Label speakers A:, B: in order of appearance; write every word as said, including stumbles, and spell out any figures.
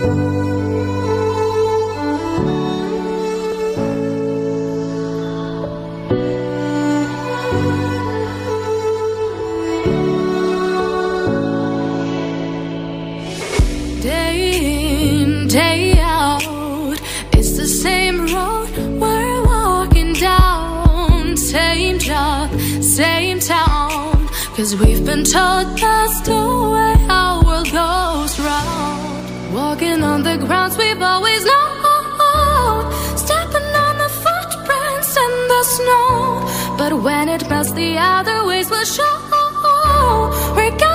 A: Day out, it's the same road we're walking down. Same job, same town, 'cause we've been told that's the way our world goes round. Walking on the grounds we've always known, stepping on the footprints in the snow. But when it melts, the other ways will show. We're